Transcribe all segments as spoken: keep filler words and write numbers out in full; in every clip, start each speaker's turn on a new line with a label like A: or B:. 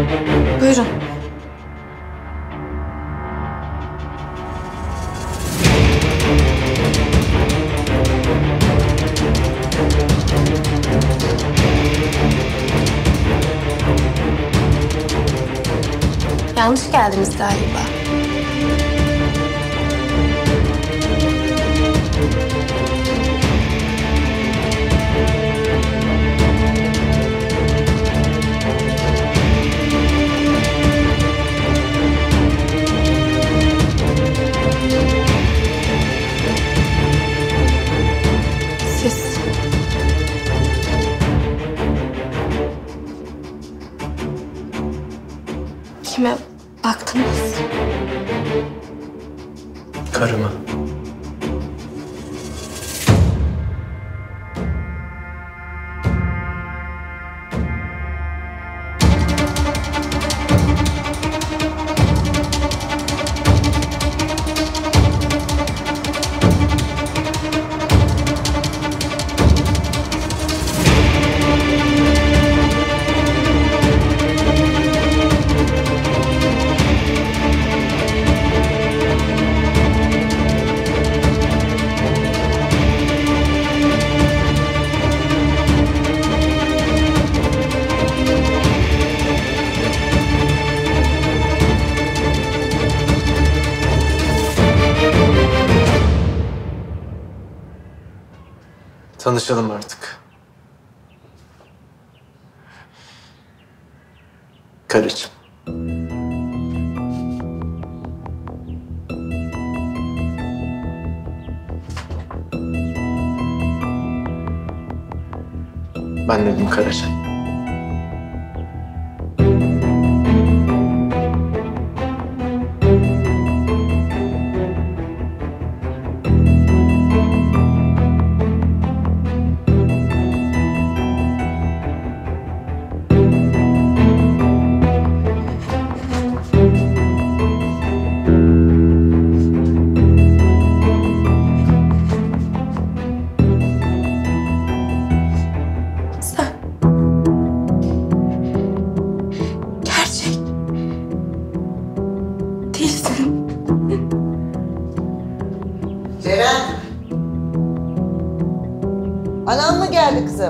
A: Buyurun. Yanlış geldiniz galiba. Siz... Kime baktınız?
B: Karıma. Tanışalım artık. Karıcığım. Ben Nedim Karaca.
C: Ceren. Anam mı geldi kızım?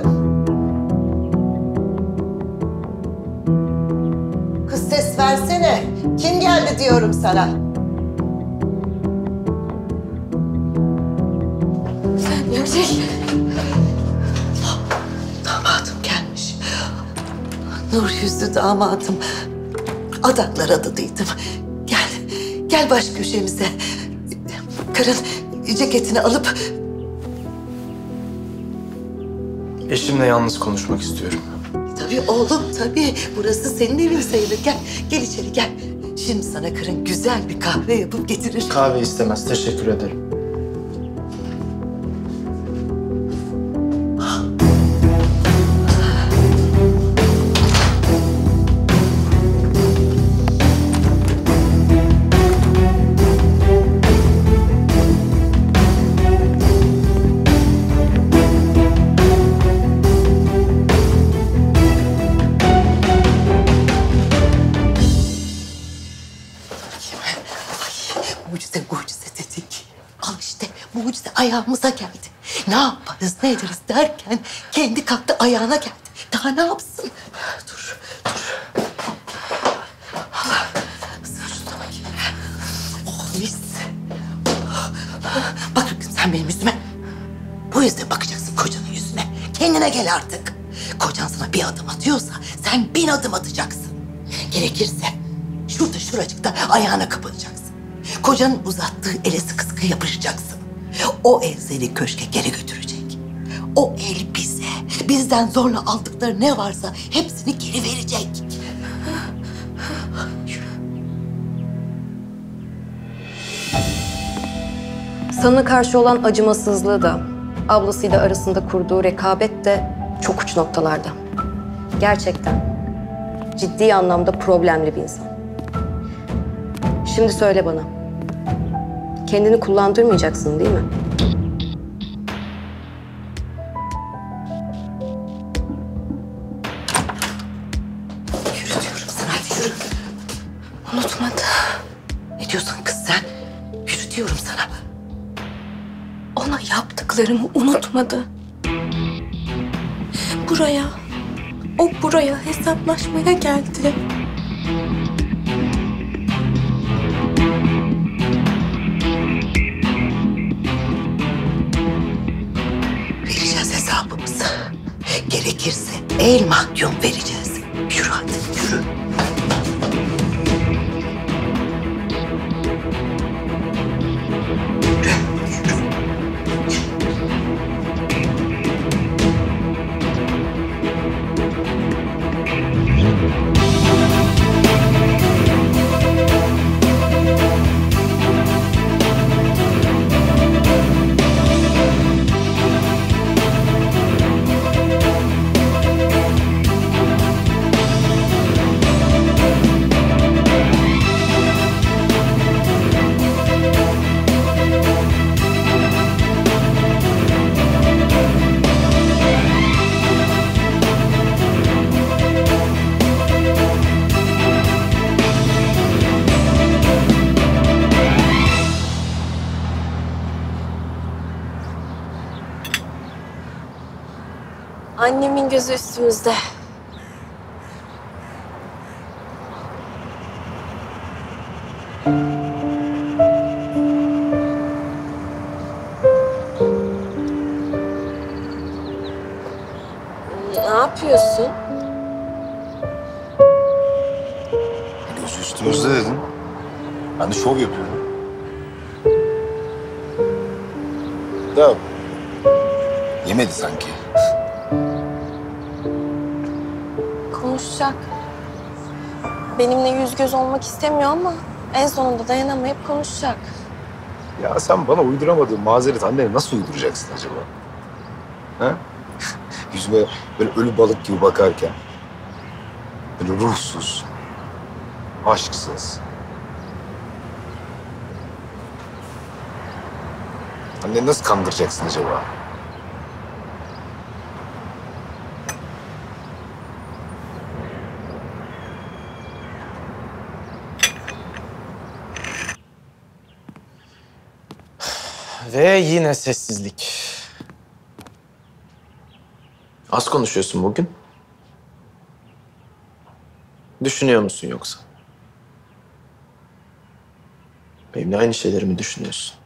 C: Kız ses versene. Kim geldi diyorum sana.
A: Sen görecek.
C: Damadım gelmiş. Nur yüzlü damadım. Adaklar adadıydım. Gel, gel baş köşemize. Karın ceketini alıp...
B: Eşimle yalnız konuşmak istiyorum.
C: Tabii oğlum, tabii. Burası senin evin sayılır. Gel, gel içeri gel. Şimdi sana karın güzel bir kahve yapıp getirir.
B: Kahve istemez, teşekkür ederim.
C: Mucize, mucize dedik. Al işte, mucize ayağımıza geldi. Ne yaparız, ne ederiz derken kendi kalktı ayağına geldi. Daha ne yapsın? Dur, dur. Allah, sır şuna bakayım. Oh mis. Bak sen benim yüzüme. Bu yüzden bakacaksın kocanın yüzüne. Kendine gel artık. Kocan sana bir adım atıyorsa sen bin adım atacaksın. Gerekirse şurada şuracıkta ayağına kapanacaksın. Kocanın uzattığı ele sıkı sıkı yapışacaksın. O el seni köşke geri götürecek. O el bize, bizden zorla aldıkları ne varsa hepsini geri verecek.
D: Sana karşı olan acımasızlığı da, ablasıyla arasında kurduğu rekabet de çok uç noktalarda. Gerçekten ciddi anlamda problemli bir insan. Şimdi söyle bana, kendini kullandırmayacaksın değil mi?
C: Yürü diyorum sana hadi. diyorsun kız sen? Yürü diyorum sana.
A: Ona yaptıklarımı unutmadı. Buraya, o buraya hesaplaşmaya geldi.
C: Vereceğiz hesabımızı. Gerekirse el mahkum vereceğiz. Yürü hadi, yürü.
A: Annemin gözü üstümüzde. Ne yapıyorsun?
E: Gözü üstümüzde dedin. Ben de şov yapıyorum. Da yemedi sanki.
A: Konuşacak. Benimle yüz göz olmak istemiyor ama en sonunda dayanamayıp konuşacak.
E: Ya sen bana uyduramadığın mazeret annene nasıl uyduracaksın acaba? Ha? Yüzüme böyle ölü balık gibi bakarken. Böyle ruhsuz, aşksız. Anneni nasıl kandıracaksın acaba?
B: Ve yine sessizlik. Az konuşuyorsun bugün. Düşünüyor musun yoksa? Benimle aynı şeyleri mi düşünüyorsun?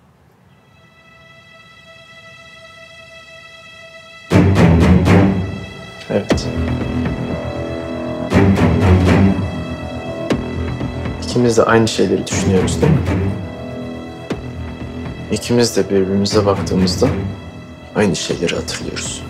B: Evet. İkimiz de aynı şeyleri düşünüyoruz değil mi? İkimiz de birbirimize baktığımızda aynı şeyleri hatırlıyoruz.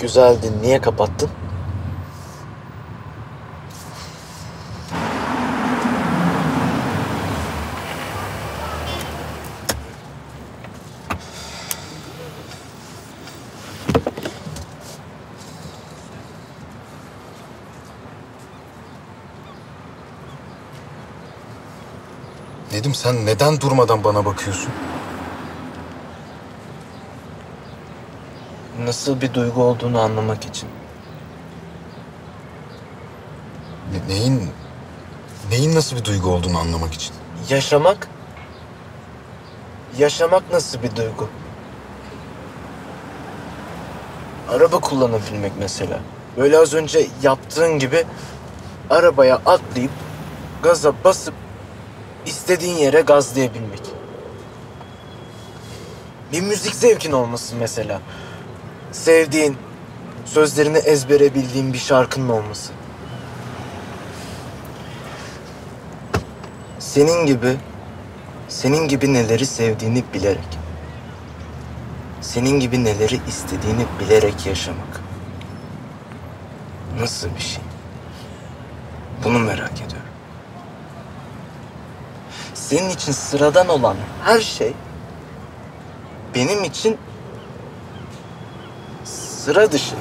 B: güzeldi. Niye kapattın?
E: Nedim sen neden durmadan bana bakıyorsun?
B: Nasıl bir duygu olduğunu anlamak için.
E: Ne- neyin, neyin nasıl bir duygu olduğunu anlamak için.
B: Yaşamak? Yaşamak nasıl bir duygu? Araba kullanabilmek mesela. Böyle az önce yaptığın gibi arabaya atlayıp gaza basıp istediğin yere gazlayabilmek. Bir müzik zevkin olması mesela. Sevdiğin, sözlerini ezbere bildiğin bir şarkının olması. Senin gibi, senin gibi neleri sevdiğini bilerek, senin gibi neleri istediğini bilerek yaşamak. Nasıl bir şey? Bunu merak ediyorum. Senin için sıradan olan her şey benim için sıra dışı.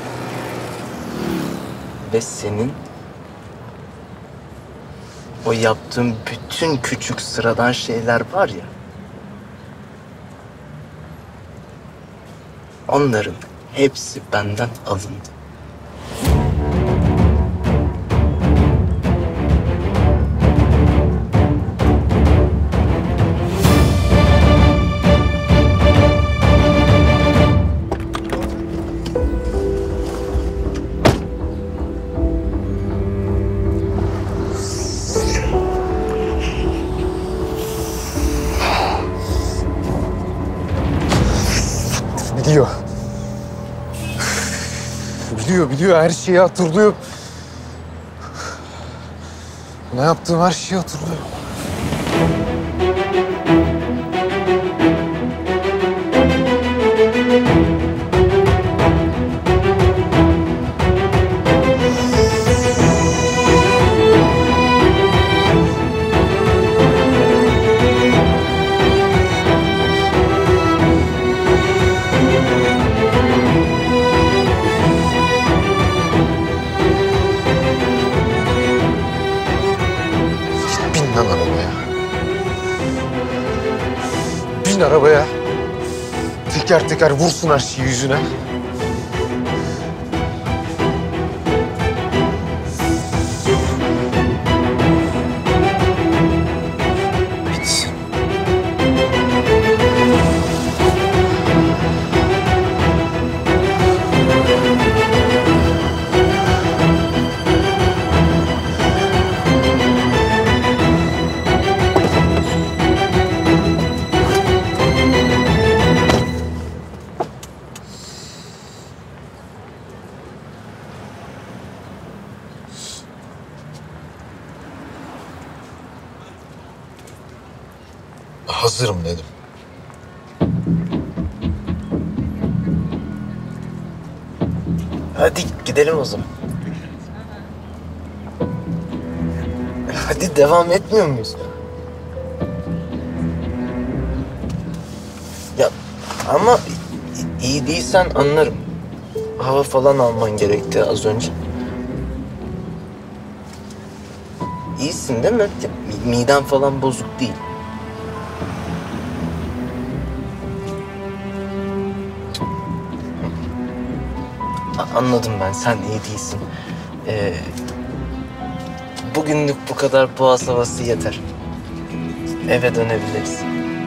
B: Ve senin o yaptığın bütün küçük sıradan şeyler var ya, onların hepsi benden alındı.
E: Biliyor. Biliyor, biliyor. Her şeyi hatırlıyor. Ne yaptığım her şeyi hatırlıyor. Bin lan arabaya. Bin arabaya. Teker teker vursun her şeyi yüzüne.
B: Bitsin.
E: Hazırım dedim.
B: Hadi gidelim o zaman. Hadi devam etmiyor muyuz? Ya ama i- iyi değilsen anlarım. Hava falan alman gerekti az önce. İyisin değil mi? Ya, mi- miden falan bozuk değil. A- Anladım ben. Sen iyi değilsin. Ee, bugünlük bu kadar boğaz havası yeter. Eve dönebiliriz.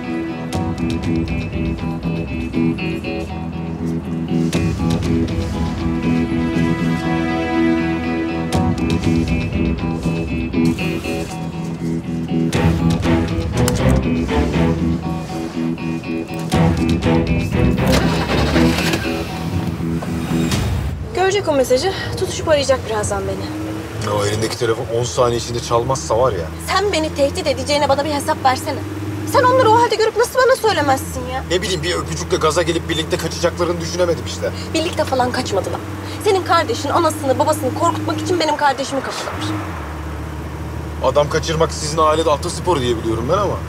A: Görecek o mesajı. Tutuşup arayacak birazdan beni.
E: O elindeki telefon on saniye içinde çalmazsa var ya.
A: Sen beni tehdit edeceğine bana bir hesap versene. Sen onları o halde görüp nasıl bana söylemezsin ya?
E: Ne bileyim bir öpücükle gaza gelip birlikte kaçacaklarını düşünemedim işte.
A: Birlikte falan kaçmadılar. Senin kardeşin anasını babasını korkutmak için benim kardeşimi kafalamış.
E: Adam kaçırmak sizin ailede atasporu diye biliyorum ben ama.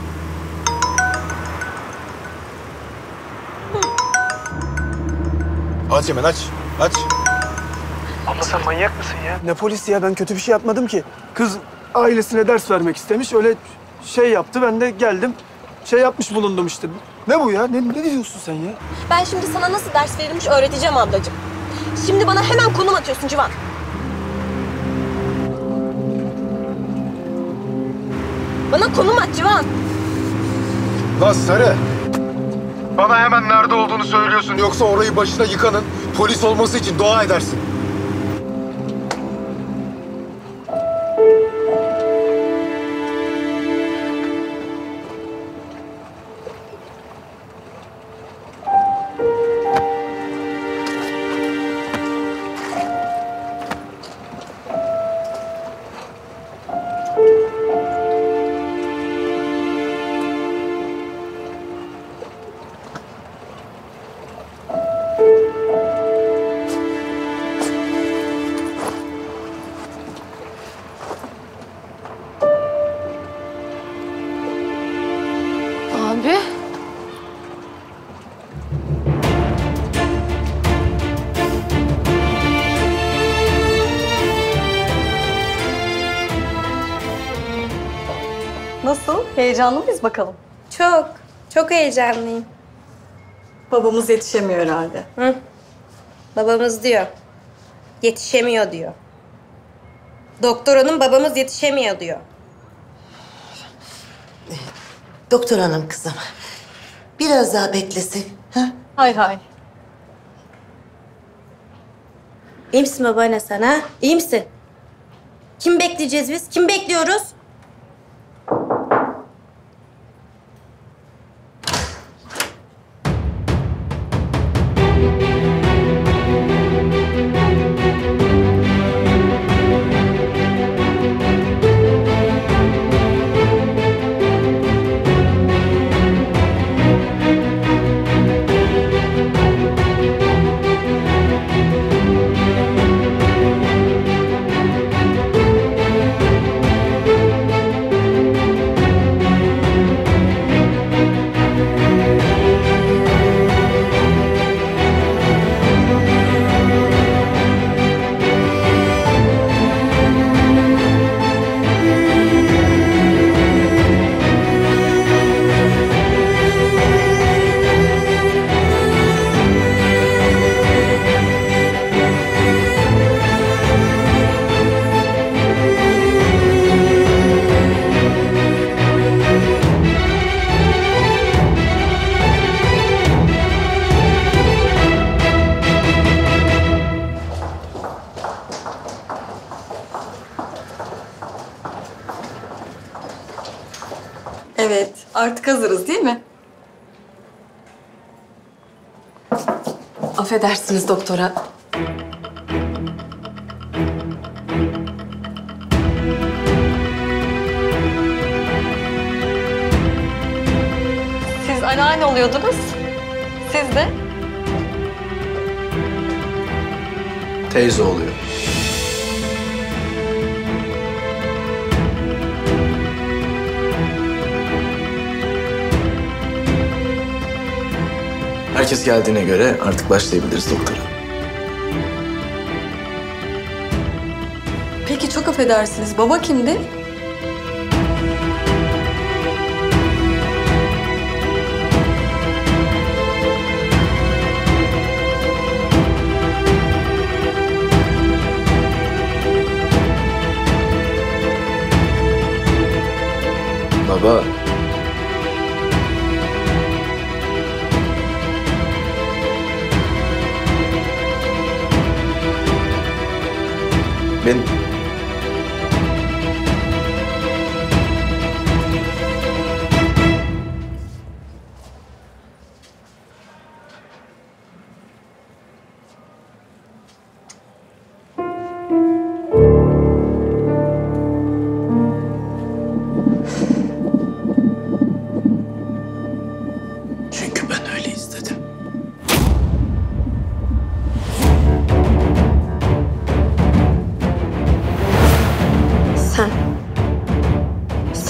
E: Aç hemen aç. Aç.
F: Abla sen manyak mısın ya? Ne polisi ya? Ben kötü bir şey yapmadım ki. Kız ailesine ders vermek istemiş. Öyle şey yaptı. Ben de geldim. Şey yapmış bulundum işte. Ne bu ya? Ne, ne diyorsun sen ya?
A: Ben şimdi sana nasıl ders verilmiş öğreteceğim ablacığım. Şimdi bana hemen konum atıyorsun Civan. Bana konum at Civan.
E: Lan Sarı. Bana hemen nerede olduğunu söylüyorsun. Yoksa orayı başına yıkanın. Polis olması için dua edersin.
A: Abi.
G: Nasıl? Heyecanlı mıyız bakalım?
H: Çok, çok heyecanlıyım.
G: Babamız yetişemiyor herhalde.
H: Hı? Babamız diyor. Yetişemiyor diyor. Doktor hanım babamız yetişemiyor diyor.
C: Doktor hanım kızım. Biraz daha beklesin. Ha?
G: Hay hay.
H: İyi misin babaanne sen ha? İyi misin? Kim bekleyeceğiz biz? Kim bekliyoruz?
G: Evet, artık hazırız değil mi? Affedersiniz doktora. Siz anneanne oluyordunuz. Siz de?
B: Teyze oluyor. Herkes geldiğine göre artık başlayabiliriz doktora.
G: Peki çok affedersiniz. Baba kimdi?
B: Baba. Ben...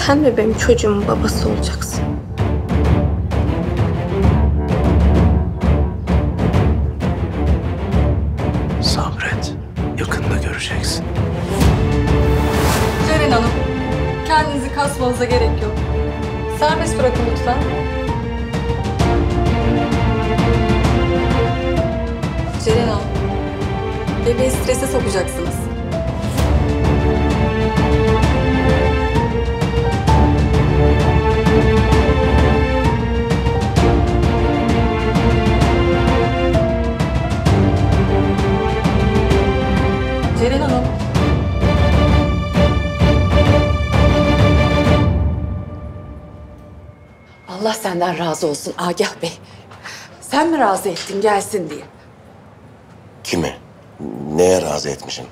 H: Sen mi benim çocuğumun babası olacaksın?
B: Sabret. Yakında göreceksin.
G: Ceren Hanım, kendinizi kasmanıza gerek yok. Serbest bırakın lütfen. Ceren Hanım, bebeği strese sokacaksınız. Ceren Hanım.
C: Allah senden razı olsun Agah Bey. Sen mi razı ettin gelsin diye?
I: Kimi? Neye razı etmişim?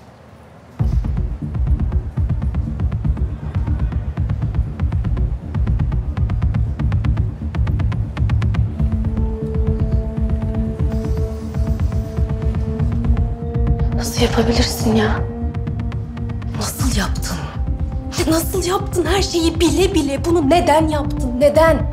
H: Nasıl yapabilirsin ya?
D: Nasıl yaptın? Nasıl yaptın her şeyi bile bile? Bunu neden yaptın? Neden?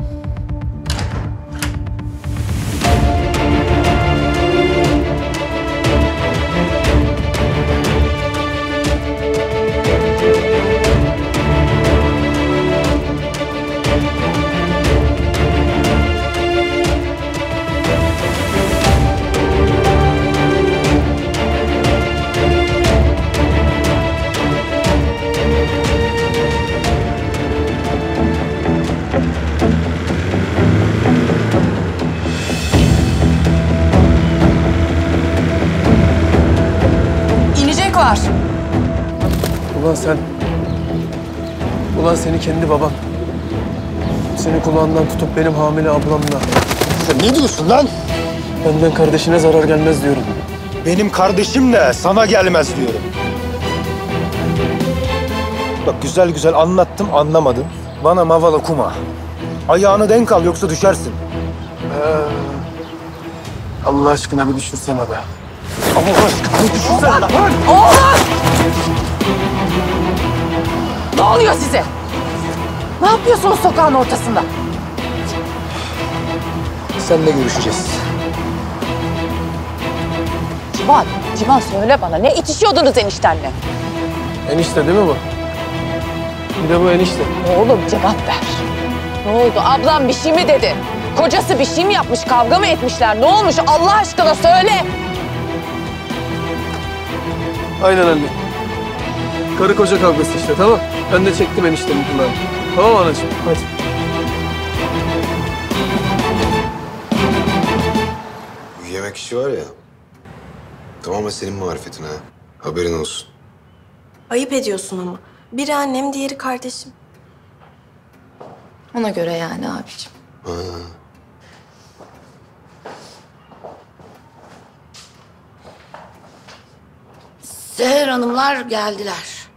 C: İnecek var.
F: Ulan sen... Ulan seni kendi baban. Seni kulağından tutup benim hamile ablamla.
E: Sen ne diyorsun lan?
F: Benden kardeşine zarar gelmez diyorum.
E: Benim kardeşim de sana gelmez diyorum. Bak güzel güzel anlattım, anlamadın. Bana maval okuma. Ayağını denk al yoksa düşersin.
F: Ee, Allah aşkına bir düşünsene be.
E: Allah aşkına bir düşünsene lan.
C: Ne oluyor size? Ne yapıyorsunuz sokağın ortasında?
E: Seninle görüşeceğiz.
C: Civan, Civan söyle bana. Ne itişiyordunuz eniştenle?
F: Enişte değil mi bu? Bir de bu enişte.
C: Oğlum cevap ver. Ne oldu? Ablam bir şey mi dedi? Kocası bir şey mi yapmış? Kavga mı etmişler? Ne olmuş? Allah aşkına söyle.
F: Aynen anne. Karı koca kavgası işte, tamam. Ben de çektim eniştemin kulağını. Tamam anacığım, hadi.
J: Bu yemek işi var ya, tamamen senin marifetin ha. Haberin olsun.
A: Ayıp ediyorsun ama. Biri annem, diğeri kardeşim.
G: Ona göre yani abiciğim.
J: Ha.
C: Seher Hanımlar geldiler.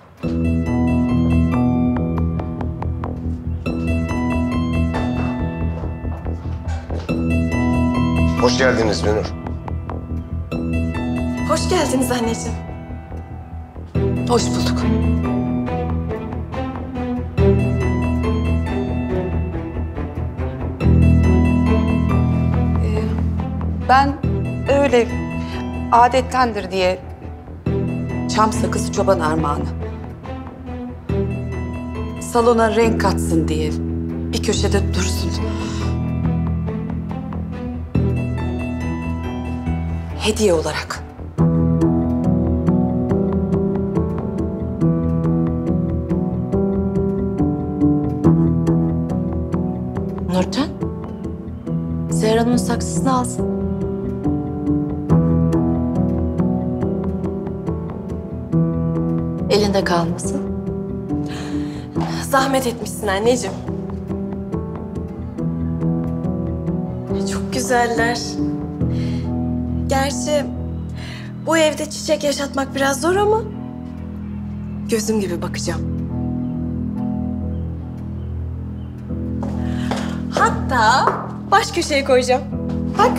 I: Hoş geldiniz Binur.
A: Hoş geldiniz anneciğim.
C: Hoş bulduk.
K: Ee, ben öyle adettendir diye çam sakızı çoban armağanı. Salona renk katsın diye bir köşede dursun. Hediye olarak.
C: Nurten, Seher Hanım'ın saksısını alsın. Elinde kalmasın.
A: Zahmet etmişsin anneciğim. Çok güzeller. Gerçi bu evde çiçek yaşatmak biraz zor ama gözüm gibi bakacağım. Hatta baş köşeye koyacağım. Bak.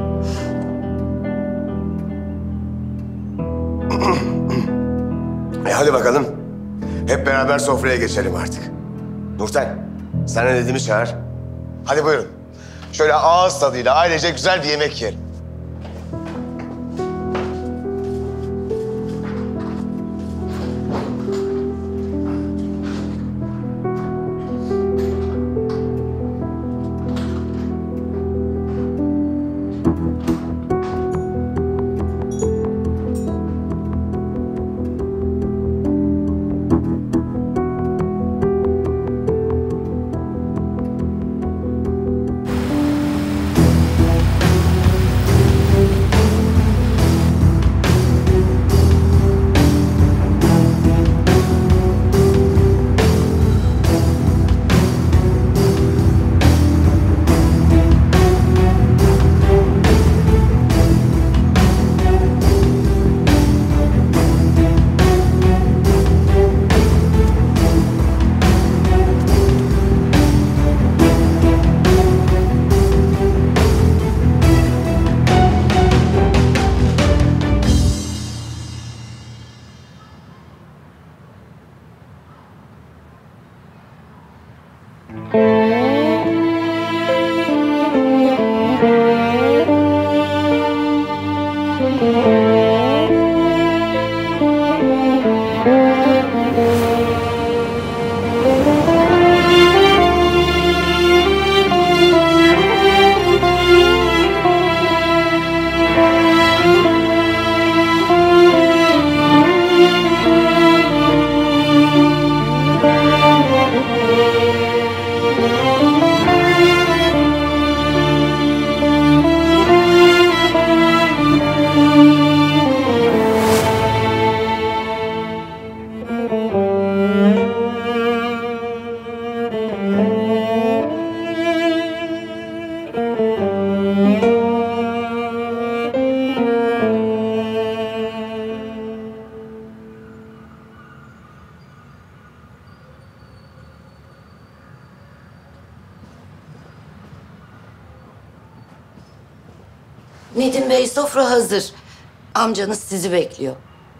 I: E hadi bakalım. Hep beraber sofraya geçelim artık. Nurten, sen ne dediğimi çağır. Hadi buyurun. Şöyle ağız tadıyla ailece güzel bir yemek yiyelim.
C: Nedim Bey, sofra hazır. Amcanız sizi bekliyor.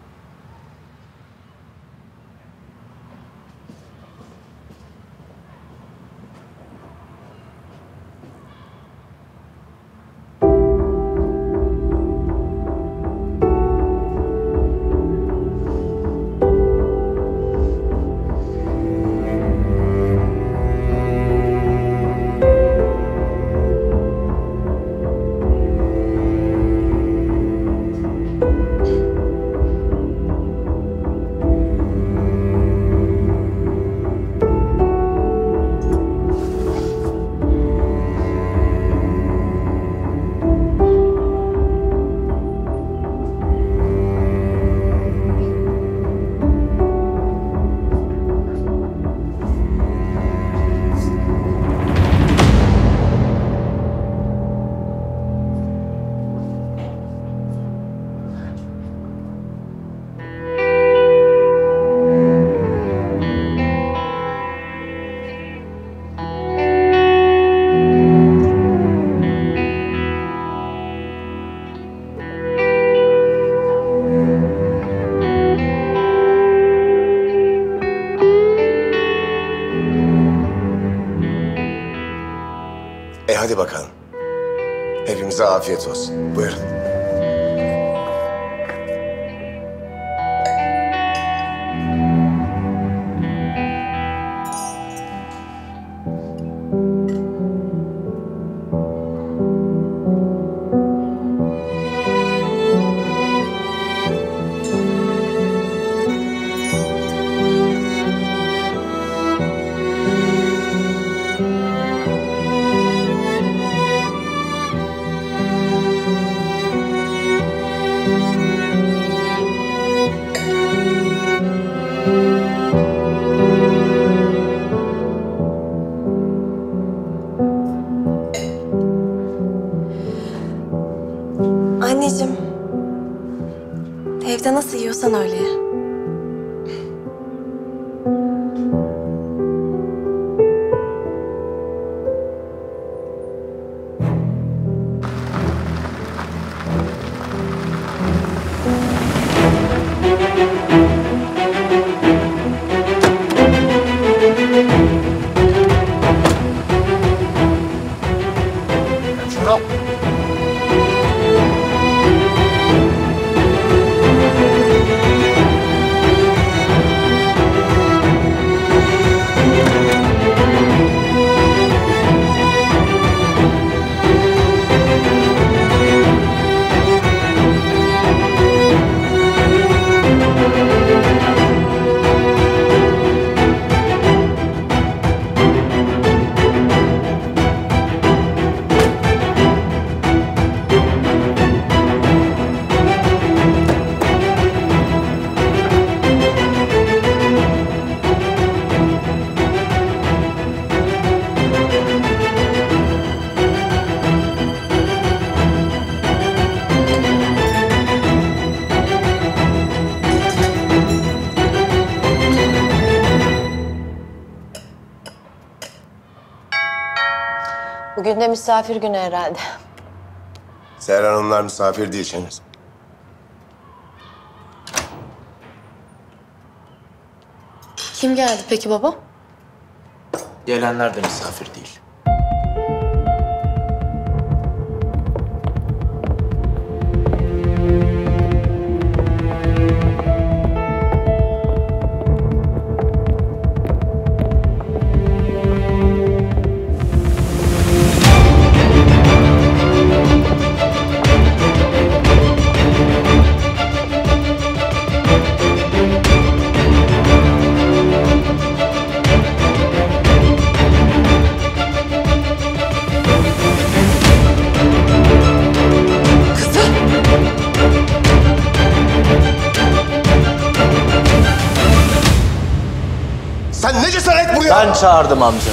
I: E hadi bakalım. Hepimize afiyet olsun. Buyurun.
A: Bugün de misafir günü herhalde.
I: Seher Hanımlar misafir değil Şeniz.
A: Kim geldi peki baba?
B: Gelenler de misafir değil.
I: Sen ne cesaret buraya?
B: Ben çağırdım amca.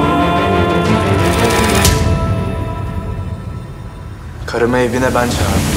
B: Karımı evine ben çağırdım.